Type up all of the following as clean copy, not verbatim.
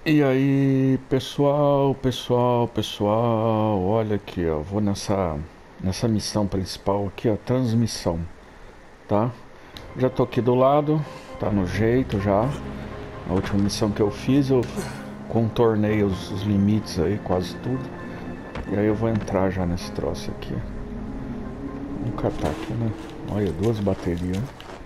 E aí, pessoal, olha aqui, ó, vou nessa missão principal aqui, ó, transmissão, tá? Já tô aqui do lado, tá no jeito já. A última missão que eu fiz, eu contornei os limites aí, quase tudo. E aí eu vou entrar já nesse troço aqui. Vamos catar aqui, né? Olha, duas baterias.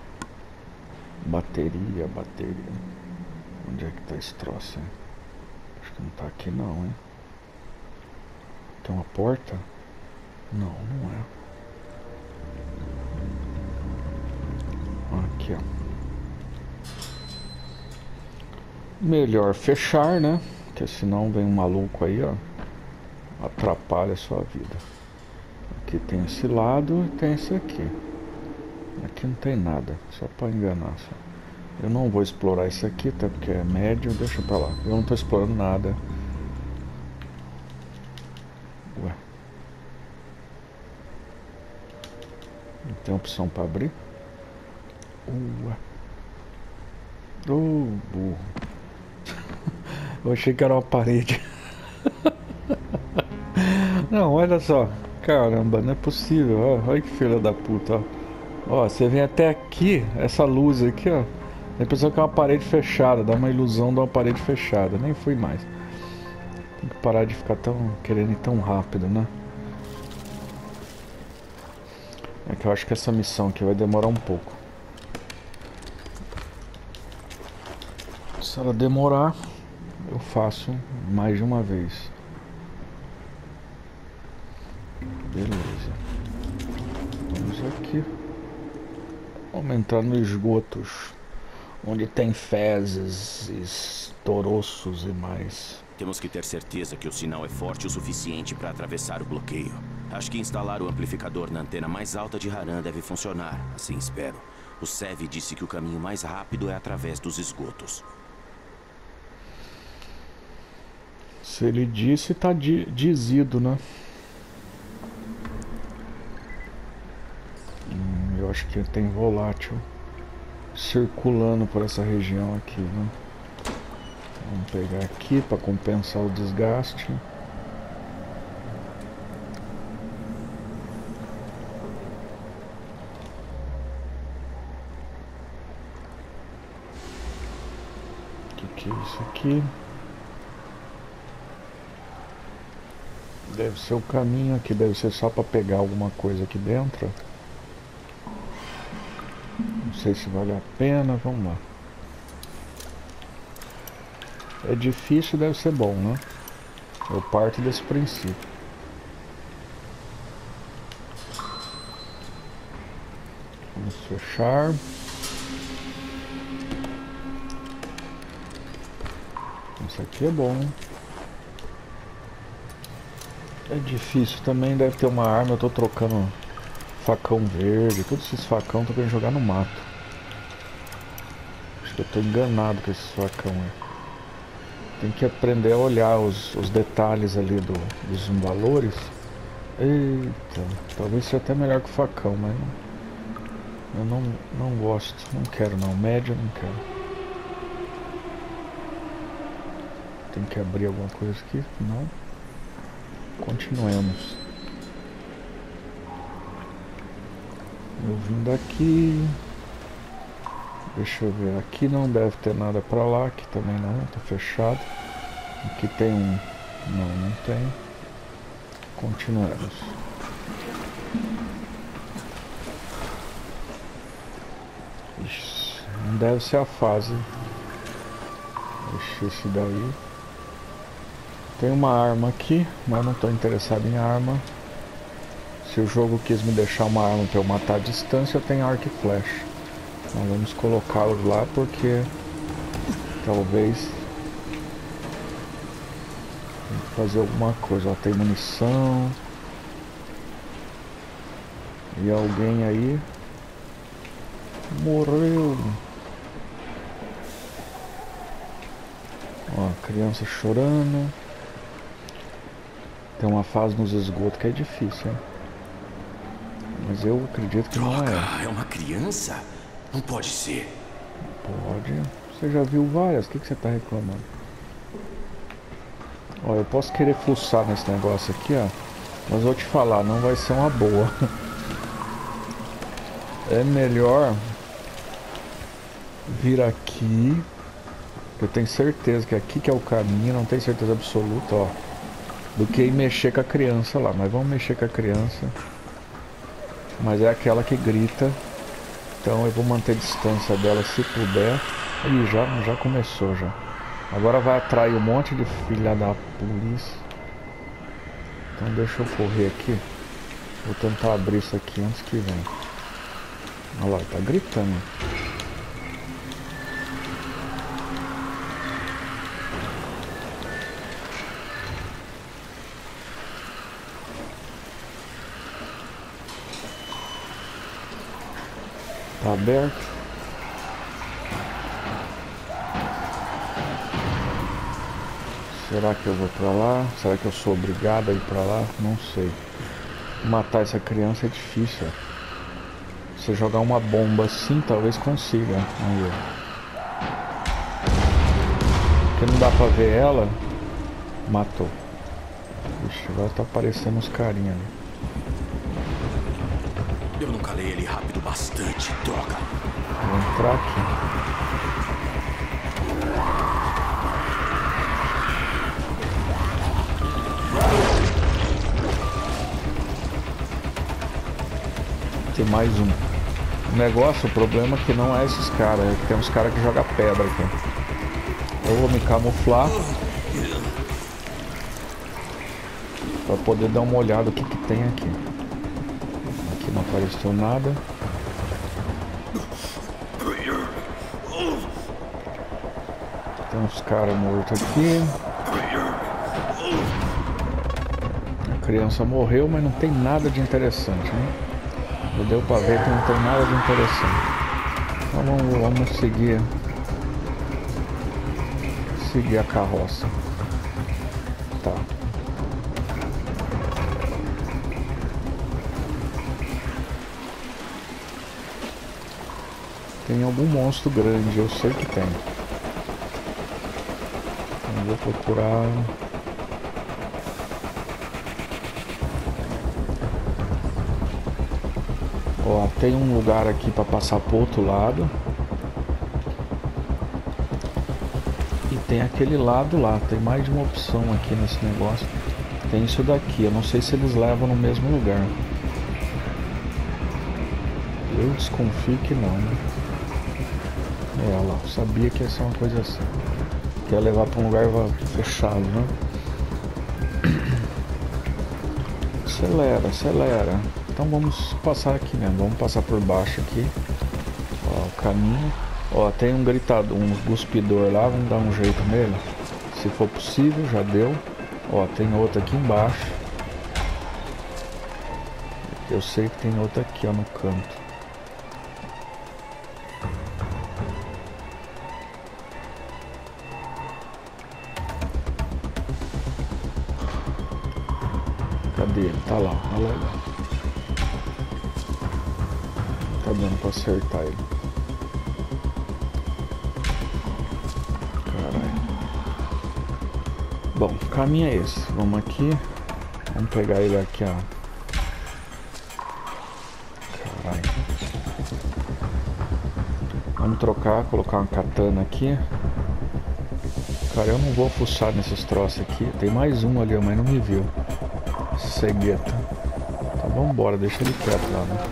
Bateria. Onde é que tá esse troço, hein? Acho que não tá aqui não, hein? Tem uma porta? Não, não é. Aqui, ó. Melhor fechar, né? Porque senão vem um maluco aí, ó. Atrapalha a sua vida. Aqui tem esse lado e tem esse aqui. Aqui não tem nada, só pra enganar. Só. Eu não vou explorar isso aqui, até porque é médio, deixa pra lá. Eu não tô explorando nada. Ué. Não tem opção pra abrir? Ué. Ô, burro. Eu achei que era uma parede. Não, olha só. Caramba, não é possível. Ó, olha que filha da puta, ó. Ó, você vem até aqui, essa luz aqui, ó. A pessoa que é uma parede fechada, dá uma ilusão de uma parede fechada. Nem fui mais. Tem que parar de ficar querendo ir tão rápido, né? É que eu acho que essa missão aqui vai demorar um pouco. Se ela demorar, eu faço mais de uma vez. Beleza. Vamos aqui. Vamos entrar nos esgotos. Onde tem fezes, estoroços e mais. Temos que ter certeza que o sinal é forte o suficiente para atravessar o bloqueio. Acho que instalar o amplificador na antena mais alta de Haran deve funcionar, assim espero. O Sev disse que o caminho mais rápido é através dos esgotos. Se ele disse, tá dizido, né? Eu acho que tem volátil circulando por essa região aqui, né? Vamos pegar aqui para compensar o desgaste. O que é isso aqui? Deve ser o caminho aqui, deve ser só para pegar alguma coisa aqui dentro. Não sei se vale a pena, vamos lá. É difícil, deve ser bom, né? Eu parto desse princípio. Vamos fechar. Isso aqui é bom. É difícil também, deve ter uma arma. Eu tô trocando facão verde. Todos esses facão eu tô querendo jogar no mato. Acho que eu tô enganado com esses facão aí. Tem que aprender a olhar os detalhes ali dos valores. Eita, talvez seja até melhor que o facão, mas eu não gosto, não quero não, médio não quero. Tem que abrir alguma coisa aqui? Não. Continuemos. Eu vim daqui. Deixa eu ver, aqui não deve ter nada pra lá, aqui também não, tá fechado. Aqui tem um... não tem. Continuemos. Ixi, não deve ser a fase. Ixi, esse daí. Tem uma arma aqui, mas não tô interessado em arma. Se o jogo quis me deixar uma arma pra eu matar a distância, eu tenho arco e flecha. Então vamos colocá-los lá porque talvez tem que fazer alguma coisa. Ó, tem munição. E alguém aí morreu. Ó, criança chorando. Tem uma fase nos esgotos que é difícil, hein? Mas eu acredito que não é. É uma criança? Não pode ser. Pode. Você já viu várias, o que você tá reclamando? Ó, eu posso querer fuçar nesse negócio aqui, ó. Mas vou te falar, não vai ser uma boa. É melhor vir aqui. Eu tenho certeza que aqui que é o caminho, não tenho certeza absoluta, ó. Do que ir mexer com a criança lá. Mas vamos mexer com a criança. Mas é aquela que grita. Então eu vou manter a distância dela se puder. Ih, já começou já. Agora vai atrair um monte de filha da polícia. Então deixa eu correr aqui. Vou tentar abrir isso aqui antes que venha. Olha lá, tá gritando. Tá aberto. Será que eu vou pra lá? Será que eu sou obrigado a ir pra lá? Não sei. Matar essa criança é difícil. Se jogar uma bomba assim, talvez consiga. Vamos ver. Porque não dá pra ver ela. Matou. Ixi, agora tá aparecendo uns carinha ali. Eu não calei ele rápido bastante, droga. Vou entrar aqui. Tem mais um. O negócio, o problema é que não é esses caras. É que tem uns caras que jogam pedra aqui. Eu vou me camuflar pra poder dar uma olhada o que que tem aqui. Aqui não apareceu nada. Tem uns caras mortos aqui. A criança morreu, mas não tem nada de interessante, né? Já deu pra ver que não tem nada de interessante. Então vamos seguir a carroça. Tá. Tem algum monstro grande, eu sei que tem. Então vou procurar. Ó, tem um lugar aqui para passar pro outro lado. E tem aquele lado lá. Tem mais de uma opção aqui nesse negócio. Tem isso daqui. Eu não sei se eles levam no mesmo lugar. Eu desconfio que não, né? É, olha lá. Eu sabia que ia ser uma coisa assim. Quer levar para um lugar fechado, né? Acelera, acelera. Então vamos passar aqui mesmo, vamos passar por baixo aqui. Ó, o caminho. Ó, tem um gritador, um cuspidor lá, vamos dar um jeito nele. Se for possível, já deu. Ó, tem outro aqui embaixo. Eu sei que tem outro aqui, ó, no canto. Cadê ele? Tá lá, olha lá. Tá dando pra acertar ele. Caralho. Bom, o caminho é esse. Vamos aqui. Vamos pegar ele aqui, ó. Caralho. Vamos trocar, colocar uma katana aqui. Cara, eu não vou fuçar nesses troços aqui. Tem mais um ali, mas não me viu. Cegueta. Então vamos embora, deixa ele quieto lá, né?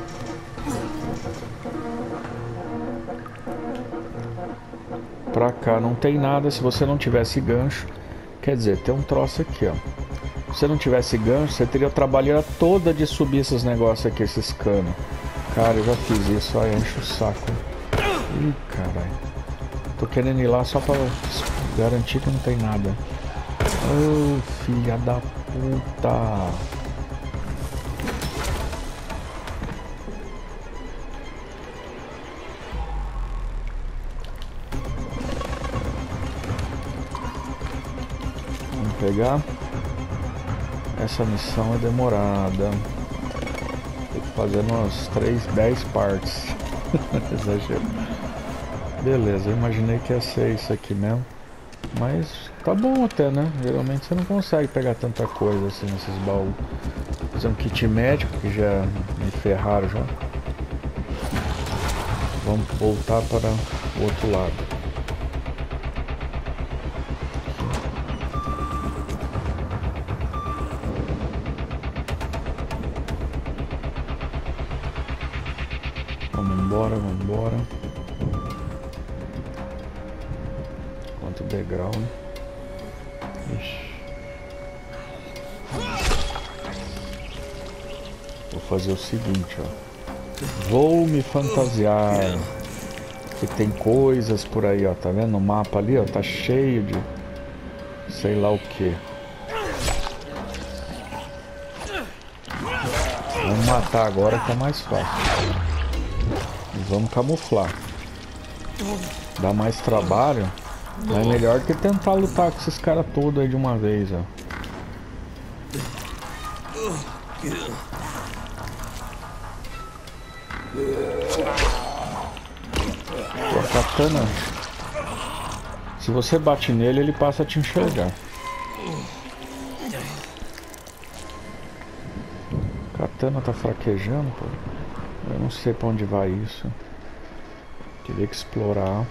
Pra cá não tem nada. Se você não tivesse gancho, quer dizer, tem um troço aqui, ó. Se você não tivesse gancho, você teria a trabalheira toda de subir esses negócios aqui, esses canos. Cara, eu já fiz isso, aí enche o saco. Ih, caralho. Tô querendo ir lá só pra garantir que não tem nada. Ô, filha da puta. Pegar. Essa missão é demorada. Tem que fazer umas 10 partes. Exagero. Beleza, eu imaginei que ia ser isso aqui mesmo. Mas tá bom até, né? Geralmente você não consegue pegar tanta coisa assim nesses baús. Fazer um kit médico que já me ferraram já. Vamos voltar para o outro lado. Vamos embora. Quanto degrau, né? Ixi. Vou fazer o seguinte, ó. Vou me fantasiar. Que tem coisas por aí, ó. Tá vendo? O mapa ali, ó. Tá cheio de... sei lá o que. Vamos matar agora que é mais fácil. Vamos camuflar. Dá mais trabalho. Mas é melhor que tentar lutar com esses caras todos aí de uma vez, ó. Pô, a katana. Se você bate nele, ele passa a te enxergar. Katana tá fraquejando, pô. Eu não sei pra onde vai isso. Teria que explorar.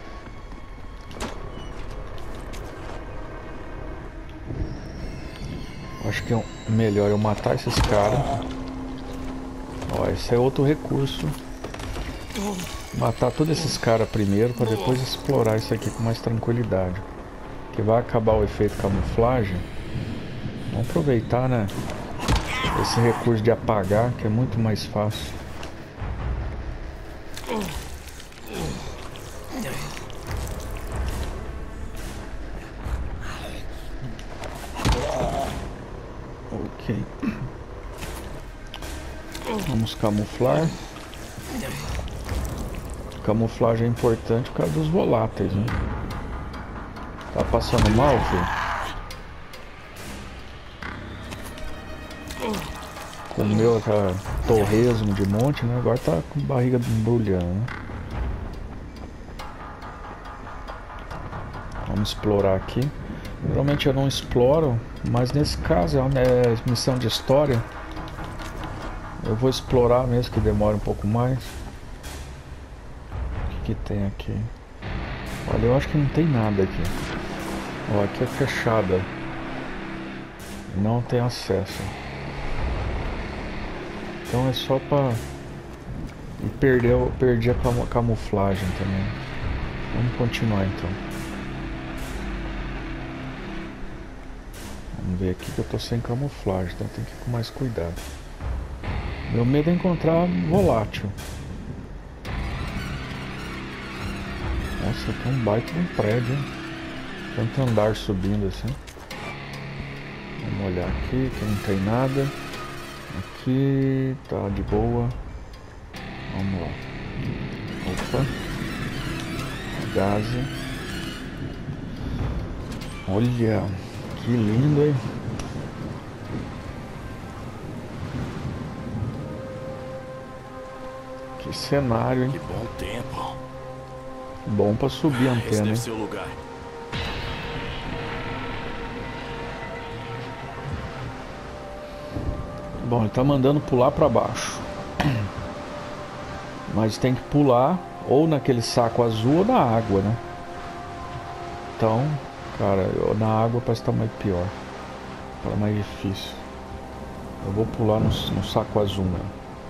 Acho que é melhor eu matar esses caras. Ó, esse é outro recurso. Matar todos esses caras primeiro para depois explorar isso aqui com mais tranquilidade. Que vai acabar o efeito camuflagem. Vamos aproveitar, né? Esse recurso de apagar, que é muito mais fácil. Ok. Vamos camuflar. Camuflagem é importante por causa dos voláteis, né? Tá passando mal, filho? Comeu aquela torresmo de monte, né? Agora tá com barriga embrulhando, né? Vamos explorar aqui. Geralmente eu não exploro, mas nesse caso é missão de história. Eu vou explorar mesmo que demore um pouco mais. O que tem aqui? Olha, eu acho que não tem nada aqui. Ó, aqui é fechada. Não tem acesso. Então é só pra... E perdi a camuflagem também. Vamos continuar então. Vamos ver aqui que eu tô sem camuflagem, então tem que ir com mais cuidado. Meu medo é encontrar volátil. Nossa, tem um baita de um prédio, hein? Tanto andar subindo assim. Vamos olhar aqui que não tem nada. Aqui tá de boa. Vamos lá. Opa. Gás. Olha, que lindo, hein? Que cenário, hein? Que bom tempo. Bom pra subir a antena. Esse deve ser o lugar. Bom, ele tá mandando pular pra baixo. Mas tem que pular ou naquele saco azul ou na água, né? Então, cara, na água parece que tá mais pior. Tá mais difícil. Eu vou pular no saco azul, né?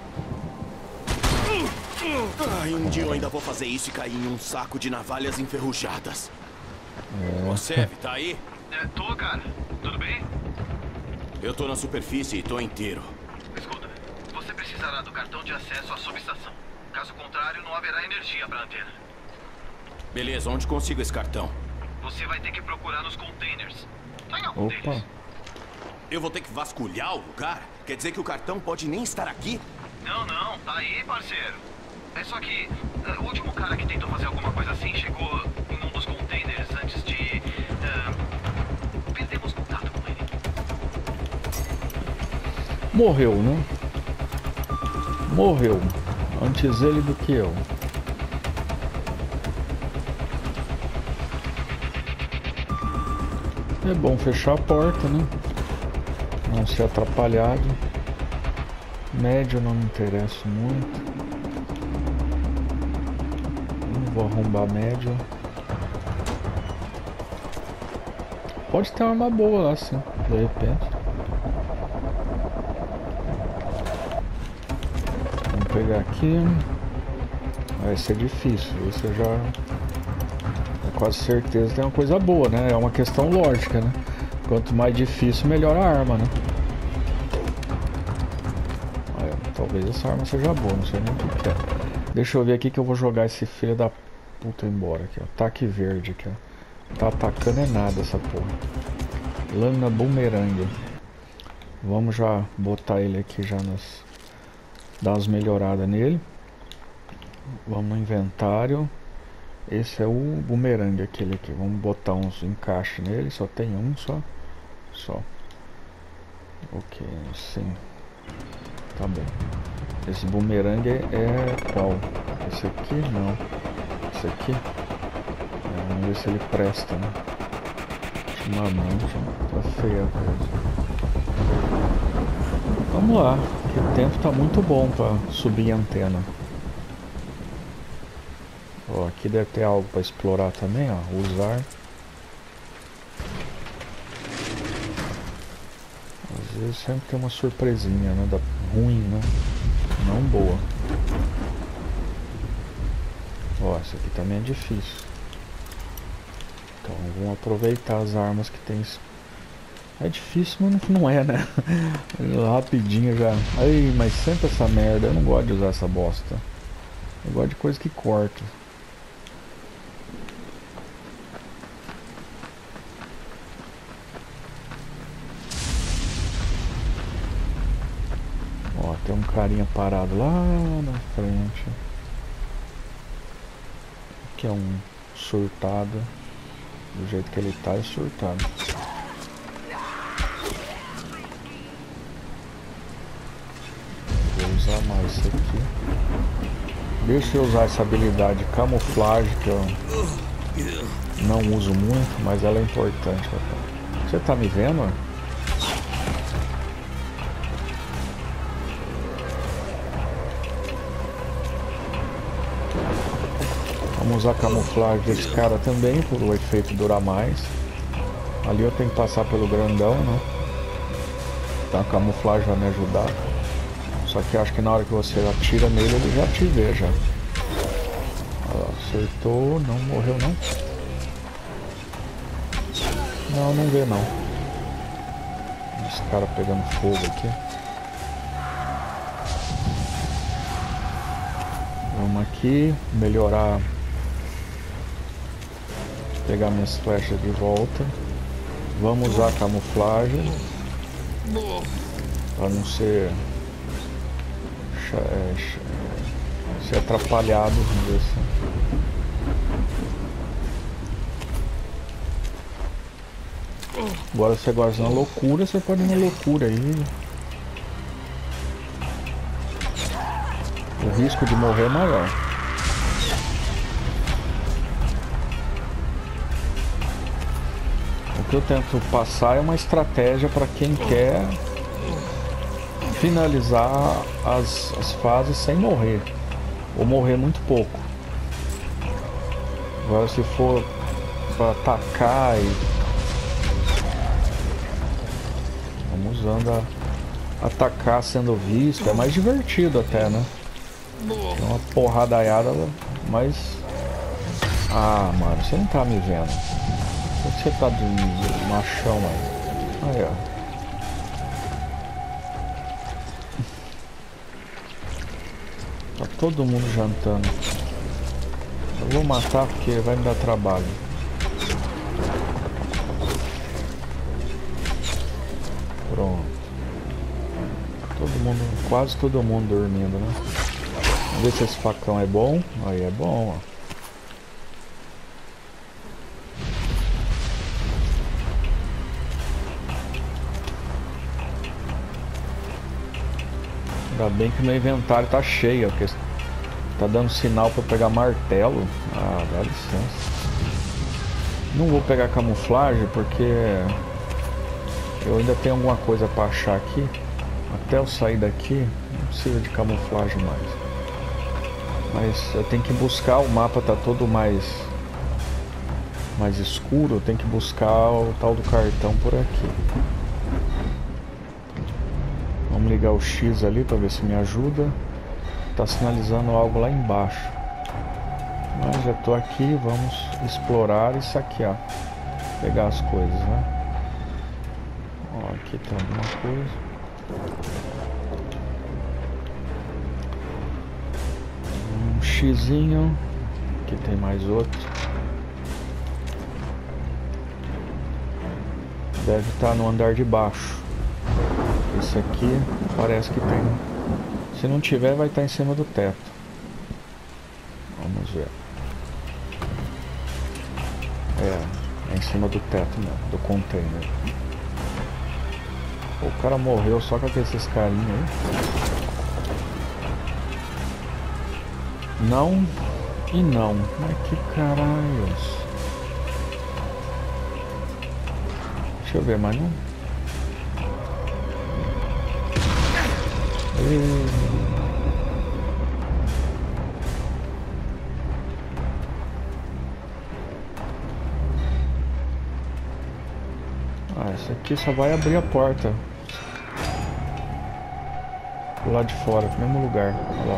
Ai, um dia eu ainda vou fazer isso e cair em um saco de navalhas enferrujadas. Ô, Sev, tá aí? Tô, cara. Tudo bem? Eu tô na superfície e tô inteiro. Escuta, você precisará do cartão de acesso à subestação. Caso contrário, não haverá energia pra antena. Beleza, onde consigo esse cartão? Você vai ter que procurar nos containers. Tá em algum Opa. deles? Eu vou ter que vasculhar o lugar? Quer dizer que o cartão pode nem estar aqui? Não, tá aí, parceiro. É só que o último cara que tentou fazer alguma coisa assim chegou em um dos containers antes de... perdemos contato com ele. Morreu, né? Morreu. Antes ele do que eu. É bom fechar a porta, né? Não ser atrapalhado. Médio não me interessa muito. Não vou arrombar médio. Pode ter uma arma boa lá, sim, de repente. Vamos pegar aqui. Vai ser difícil. Você já... É quase certeza que tem uma coisa boa, né? É uma questão lógica, né? Quanto mais difícil, melhor a arma, né? Talvez essa arma seja boa, não sei nem o que é. Deixa eu ver aqui que eu vou jogar esse filho da puta embora aqui, ó. Ataque verde aqui, ó. Tá atacando é nada essa porra. Lâmina bumerangue. Vamos já botar ele aqui já nas... Dar umas melhoradas nele. Vamos no inventário. Esse é o bumerangue, aquele aqui. Vamos botar uns encaixes nele. Só tem um só. Ok, sim. Tá bom. Esse bumerangue é qual? Esse aqui? Não. Esse aqui? É, vamos ver se ele presta, né? Ultimamente tá feia a coisa. Vamos lá, que o tempo tá muito bom pra subir a antena. Ó, aqui deve ter algo pra explorar também, ó. Usar. Às vezes sempre tem uma surpresinha, né? Ruim, né? Não boa. Ó, essa aqui também é difícil. Então vamos aproveitar as armas que tem. É difícil, mas não é, né? Rapidinho já. Ai, mas sempre essa merda. Eu não gosto de usar essa bosta. Eu gosto de coisa que corta. Ó, tem um carinha parado lá na frente. Aqui é um surtado. Do jeito que ele tá, é surtado. Vou usar mais isso aqui. Deixa eu usar essa habilidade camuflagem que eu não uso muito, mas ela é importante. Você tá me vendo? Vamos usar a camuflagem desse cara também, por o efeito durar mais. Ali eu tenho que passar pelo grandão, né? Então a camuflagem vai me ajudar. Só que acho que na hora que você atira nele, ele já te vê já. Olha lá, acertou, não morreu não. Não vê não. Esse cara pegando fogo aqui. Vamos aqui, melhorar. Pegar minhas flechas de volta. Vamos usar a camuflagem para não ser atrapalhado, vamos dizer assim. Agora você gosta de uma loucura, você pode ir na loucura aí. O risco de morrer é maior. O que eu tento passar é uma estratégia para quem quer finalizar as fases sem morrer, ou morrer muito pouco. Agora se for para atacar e vamos usando atacar sendo visto, é mais divertido até, né? É uma porradaiada, mas mano, você não tá me vendo. Por que você tá de machão aí? Aí, ó. Tá todo mundo jantando. Eu vou matar porque vai me dar trabalho. Pronto. Todo mundo, quase todo mundo dormindo, né? Vamos ver se esse facão é bom. Aí é bom, ó. Ainda bem que meu inventário tá cheio, porque tá dando sinal pra eu pegar martelo. Ah, dá licença. Não vou pegar camuflagem porque eu ainda tenho alguma coisa para achar aqui. Até eu sair daqui, não precisa de camuflagem mais. Mas eu tenho que buscar, o mapa tá todo mais escuro, eu tenho que buscar o tal do cartão por aqui. Vamos ligar o X ali para ver se me ajuda. Tá sinalizando algo lá embaixo. Mas já tô aqui, vamos explorar e saquear. Pegar as coisas, né? Ó, aqui tem alguma coisa. Um xizinho. Aqui tem mais outro. Deve estar no andar de baixo. Esse aqui parece que tem. Se não tiver, vai estar em cima do teto. Vamos ver. É em cima do teto mesmo, do container. O cara morreu só com esses carinhos aí. Não e não. Mas que caralhos. Deixa eu ver, mas não. Esse aqui só vai abrir a porta. Do lado de fora, no mesmo lugar. Olha lá.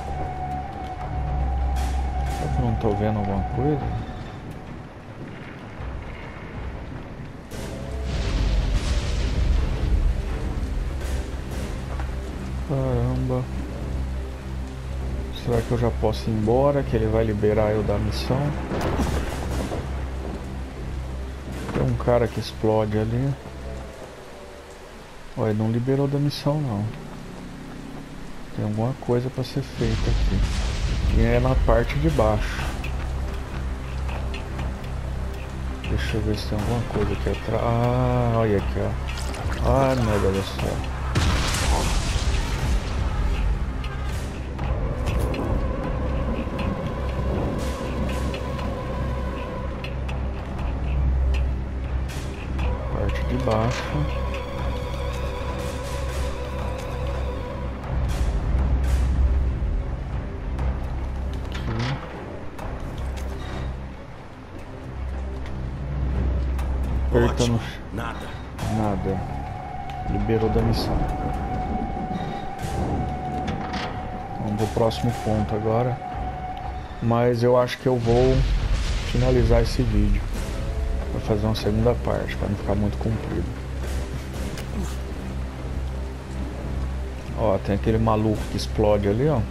Será que eu não tô vendo alguma coisa? Caramba. Será que eu já posso ir embora? Que ele vai liberar eu da missão? Tem um cara que explode ali. Olha, não liberou da missão não. Tem alguma coisa para ser feita aqui. E é na parte de baixo. Deixa eu ver se tem alguma coisa aqui atrás. Ah, olha aqui, ó. Ah, meu Deus do céu. Parte de baixo. Apertando. Nada. Nada. Liberou da missão. Vamos pro próximo ponto agora. Mas eu acho que eu vou finalizar esse vídeo. Vou fazer uma segunda parte, para não ficar muito comprido. Ó, tem aquele maluco que explode ali, ó.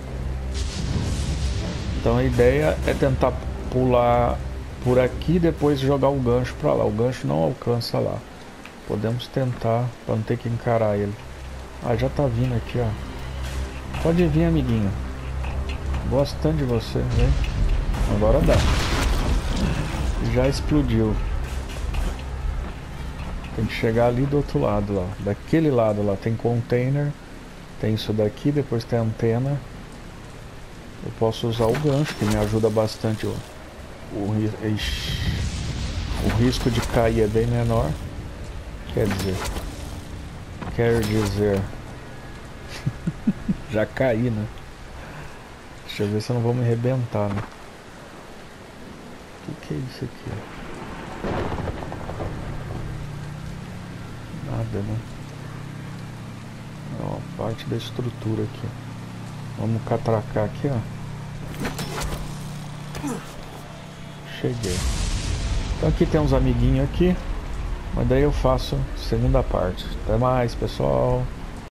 Então a ideia é tentar pular por aqui e depois jogar o gancho pra lá. O gancho não alcança lá. Podemos tentar para não ter que encarar ele. Ah, já tá vindo aqui, ó. Pode vir, amiguinho. Gosto tanto de você, vem. Agora dá. Já explodiu. Tem que chegar ali do outro lado lá. Daquele lado lá tem container. Tem isso daqui, depois tem a antena. Eu posso usar o gancho, que me ajuda bastante. O risco de cair é bem menor. Quer dizer já caí, né? Deixa eu ver se eu não vou me arrebentar, né? O que é isso aqui? Nada, né? Ó, parte da estrutura aqui. Vamos catracar aqui, ó. Cheguei. Então aqui tem uns amiguinhos aqui. Mas daí eu faço segunda parte. Até mais, pessoal.